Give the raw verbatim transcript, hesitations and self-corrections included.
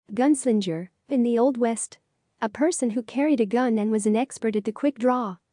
Gunslinger, in the Old West. A person who carried a gun and was an expert at the quick draw.